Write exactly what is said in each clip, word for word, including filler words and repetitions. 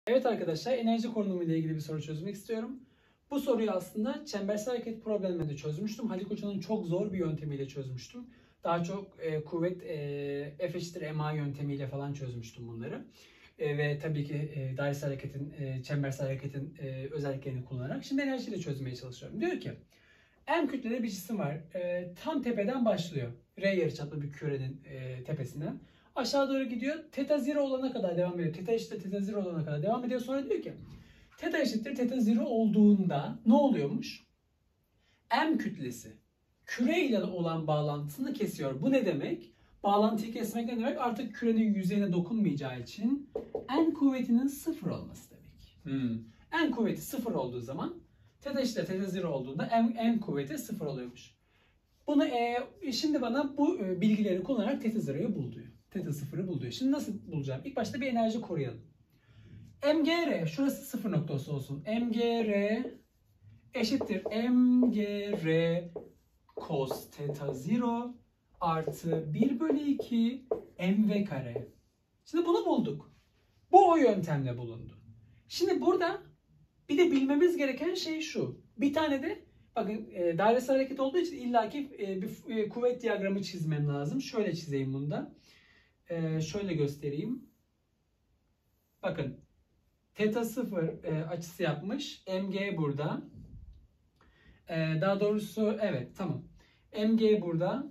Evet arkadaşlar, enerji konumu ile ilgili bir soru çözmek istiyorum. Bu soruyu aslında çembersel hareket probleminde çözmüştüm. Haluk Hoca'nın çok zor bir yöntemiyle çözmüştüm. Daha çok e, kuvvet e, F eşittir ma yöntemiyle falan çözmüştüm bunları. E, ve tabii ki e, dairesel hareketin, e, çembersel hareketin e, özelliklerini kullanarak şimdi enerjiyle çözmeye çalışıyorum. Diyor ki, M kütlede bir cisim var. E, tam tepeden başlıyor. R yarıçaplı bir kürenin e, tepesinden. Aşağı doğru gidiyor. Teta zero olana kadar devam ediyor. Teta eşittir teta zero olana kadar devam ediyor. Sonra diyor ki teta eşittir teta zero olduğunda ne oluyormuş? M kütlesi küre ile olan bağlantısını kesiyor. Bu ne demek? Bağlantıyı kesmek ne demek? Artık kürenin yüzeyine dokunmayacağı için N kuvvetinin sıfır olması demek. Hmm. N kuvveti sıfır olduğu zaman teta eşittir teta zero olduğunda M, M kuvveti sıfır oluyormuş. Bunu e, şimdi bana bu e, bilgileri kullanarak teta zero'yu bul diyor. Teta sıfırı bul diyor. Şimdi nasıl bulacağım? İlk başta bir enerji koruyalım. M G R, şurası sıfır noktası olsun. M G R eşittir M G R cos teta zero artı bir bölü iki mv kare. Şimdi bunu bulduk. Bu o yöntemle bulundu. Şimdi burada bir de bilmemiz gereken şey şu. Bir tane de bakın e, dairesel hareket olduğu için illaki e, bir e, kuvvet diyagramı çizmem lazım. Şöyle çizeyim bunu da. E, şöyle göstereyim. Bakın teta sıfır e, açısı yapmış. M G burada. E, daha doğrusu evet tamam. M G burada.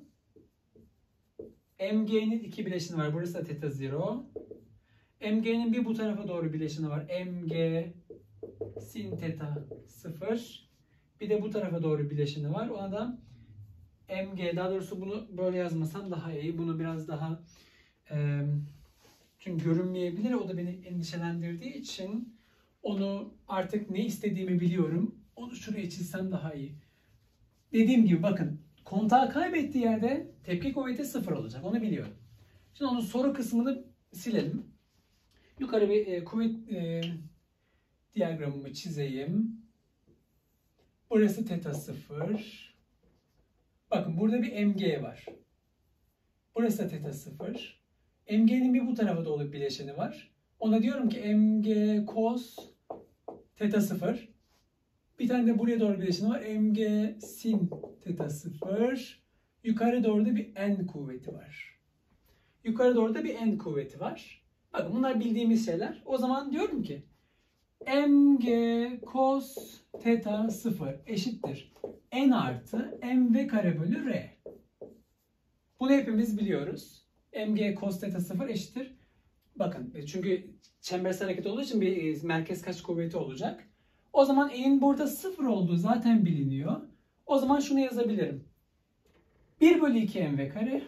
M G'nin iki bileşeni var. Burası da teta zero. M G'nin bir bu tarafa doğru bileşeni var. M G sin teta sıfır. Bir de bu tarafa doğru bileşeni var. Ona da M G, daha doğrusu bunu böyle yazmasam daha iyi. Bunu biraz daha e, çünkü görünmeyebilir. O da beni endişelendirdiği için onu artık ne istediğimi biliyorum. Onu şuraya çizsem daha iyi. Dediğim gibi bakın, kontağı kaybettiği yerde tepki kuvveti sıfır olacak. Onu biliyorum. Şimdi onun soru kısmını silelim. Yukarı bir e, kuvvet e, diyagramımı çizeyim. Burası teta sıfır. Bakın burada bir M G var. Burası da teta sıfır. M G'nin bir bu tarafa doğru bileşeni var. Ona diyorum ki M G cos teta sıfır. Bir tane de buraya doğru bileşeni var. M G sin teta sıfır. Yukarı doğru da bir N kuvveti var. Yukarı doğru da bir N kuvveti var. Bakın bunlar bildiğimiz şeyler. O zaman diyorum ki M G cos teta sıfır eşittir N artı mv kare bölü R. Bunu hepimiz biliyoruz. M G cos teta sıfır eşittir. Bakın çünkü çembersel hareket olduğu için bir merkez kaç kuvveti olacak. O zaman N'in burada sıfır olduğu zaten biliniyor. O zaman şunu yazabilirim. bir bölü iki mv kare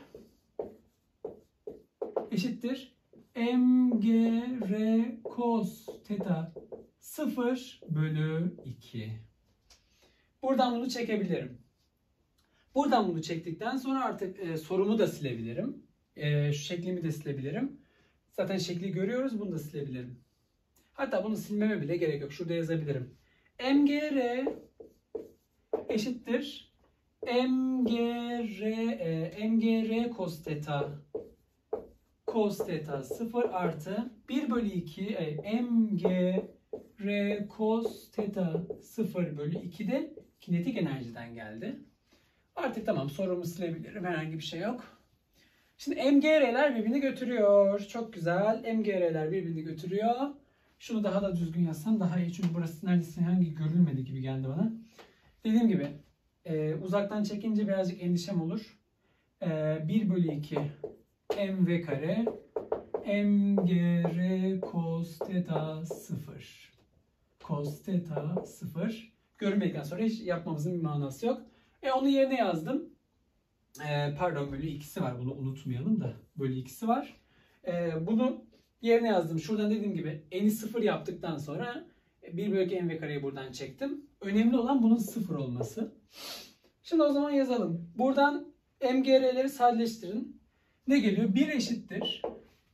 eşittir M G R cos teta sıfır bölü iki. Buradan bunu çekebilirim. Buradan bunu çektikten sonra artık e, sorumu da silebilirim. E, şu şeklimi de silebilirim. Zaten şekli görüyoruz. Bunu da silebilirim. Hatta bunu silmeme bile gerek yok. Şurada yazabilirim. M G R eşittir M G R e, M G R cos teta cos teta sıfır artı bir bölü iki e, M G R cos teta sıfır bölü iki de kinetik enerjiden geldi. Artık tamam, sorumu silebilirim. Herhangi bir şey yok. Şimdi M G R'ler birbirini götürüyor. Çok güzel. M G R'ler birbirini götürüyor. Şunu daha da düzgün yazsam daha iyi. Çünkü burası neredeyse hangi görülmedi gibi geldi bana. Dediğim gibi e, uzaktan çekince birazcık endişem olur. E, bir bölü iki mv kare M G R cos teta sıfır. Cos teta sıfır. Görünmedikten sonra hiç yapmamızın bir manası yok. E onu yerine yazdım. E, pardon bölü ikisi var. Bunu unutmayalım da. Bölü ikisi var. E, bunu yerine yazdım. Şuradan dediğim gibi n'i sıfır yaptıktan sonra bir bölü iki mv kareyi buradan çektim. Önemli olan bunun sıfır olması. Şimdi o zaman yazalım. Buradan M G R'leri sadeleştirin. Ne geliyor? bir eşittir.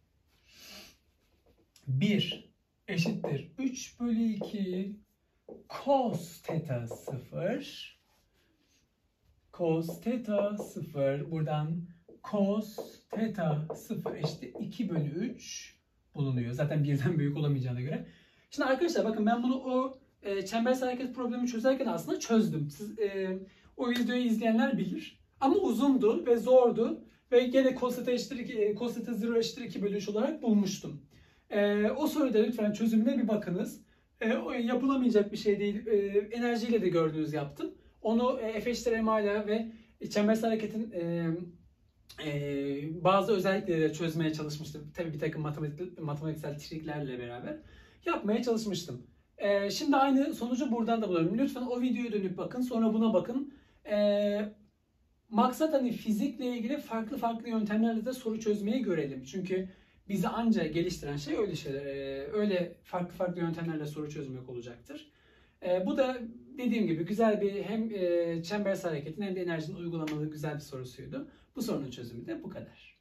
bir eşittir. üç bölü iki cos teta sıfır. Cos teta sıfır. Buradan cos teta sıfır eşittir iki bölü üç bulunuyor. Zaten birden büyük olamayacağına göre. Şimdi arkadaşlar bakın ben bunu o e, çembersel hareket problemi çözerken aslında çözdüm. Siz e, o videoyu izleyenler bilir. Ama uzundu ve zordu. Ve gene cosθ eşittir iki, e, cosθ zero eşittir iki bölü üç olarak bulmuştum. E, o soruda lütfen çözümüne bir bakınız. E, o yapılamayacak bir şey değil. E, enerjiyle de gördüğünüz yaptım. Onu e, F eşittir M A ile ve çembersel hareketin e, e, bazı özellikleri de çözmeye çalışmıştım. Tabii bir takım matematik, matematiksel triklerle beraber yapmaya çalışmıştım. E, şimdi aynı sonucu buradan da buluyorum. Lütfen o videoya dönüp bakın, sonra buna bakın. E, maksat hani fizikle ilgili farklı farklı yöntemlerle de soru çözmeyi görelim. Çünkü bizi anca geliştiren şey öyle şeyler, e, öyle farklı farklı yöntemlerle soru çözmek olacaktır. E, bu da dediğim gibi güzel bir hem e, çembersel hareketin hem de enerjinin uygulamalı güzel bir sorusuydu. Bu sorunun çözümü de bu kadar.